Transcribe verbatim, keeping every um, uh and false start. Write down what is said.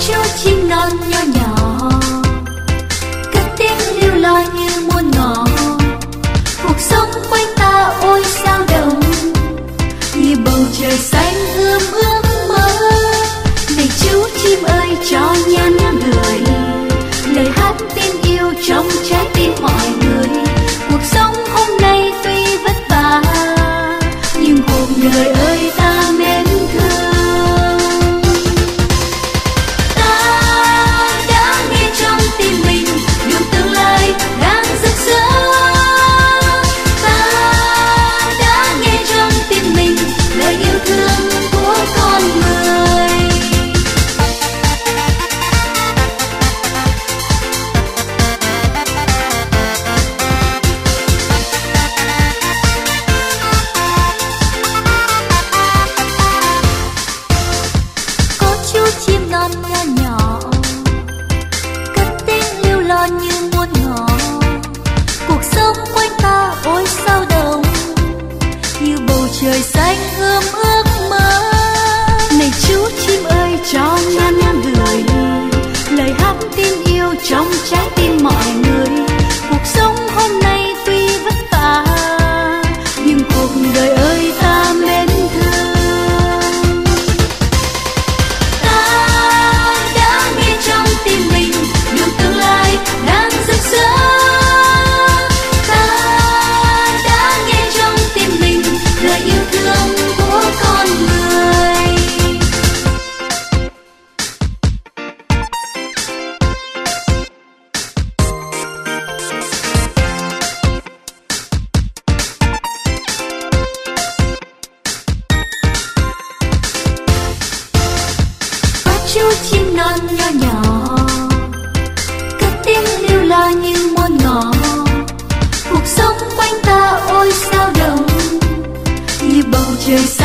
chú chim non nho nhỏ, cất tiếng lưu lo như muôn ngõ. Cuộc sống quanh ta ôi sao động, như bầu trời xanh ươm ước mơ. Này chú chim ơi cho nhắn gửi lời hát tin yêu trong trái tim mọi người. Cuộc sống hôm nay tuy vất vả, nhưng cuộc đời ơi ta mến thương. Ta đã nghe trong tim mình đường tương lai đang rực rỡ. Ta đã nghe trong tim mình lời yêu thương của con người. Có chú chim non nho nhỏ, cất tiếng lưu lo như muôn ngõ. Cuộc sống quanh ta ôi sao động, như bầu trời xanh ươm ước mơ. Này chú chim ơi cho nhắn gửi lời hát tin yêu trong trái tim mọi người. Cuộc sống hôm nay tuy vất vả, nhưng cuộc đời ơi ta mến thương. Ta đã nghe trong tim mình đường tương lai đang rực rỡ. Ta đã nghe trong tim mình lời yêu thương của con người. Có chú chim non nho nhỏ, cất tiếng lưu lo như muôn ngõ. Cuộc sống quanh ta ôi sao động, như bầu trời xanh